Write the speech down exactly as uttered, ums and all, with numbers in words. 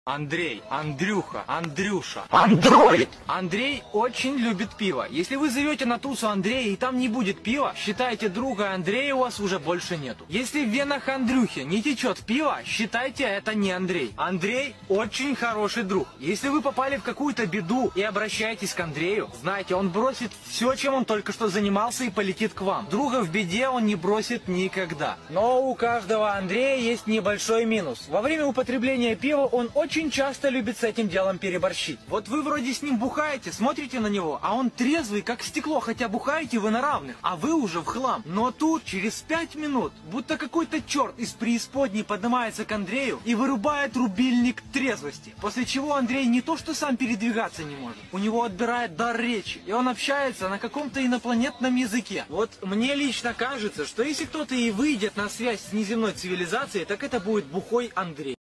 Андрей, Андрюха, Андрюша. Андроид! Андрей очень любит пиво. Если вы зовете на тусу Андрея и там не будет пива, считайте, друга Андрея у вас уже больше нету. Если в венах Андрюхи не течет пиво, считайте, это не Андрей. Андрей очень хороший друг. Если вы попали в какую-то беду и обращаетесь к Андрею, знайте, он бросит все, чем он только что занимался, и полетит к вам. Друга в беде он не бросит никогда. Но у каждого Андрея есть небольшой минус. Во время употребления пива он очень Очень часто любит с этим делом переборщить. Вот вы вроде с ним бухаете, смотрите на него, а он трезвый, как стекло, хотя бухаете вы на равных, а вы уже в хлам. Но тут, через пять минут, будто какой-то черт из преисподней поднимается к Андрею и вырубает рубильник трезвости. После чего Андрей не то что сам передвигаться не может, у него отбирает дар речи, и он общается на каком-то инопланетном языке. Вот мне лично кажется, что если кто-то и выйдет на связь с неземной цивилизацией, так это будет бухой Андрей.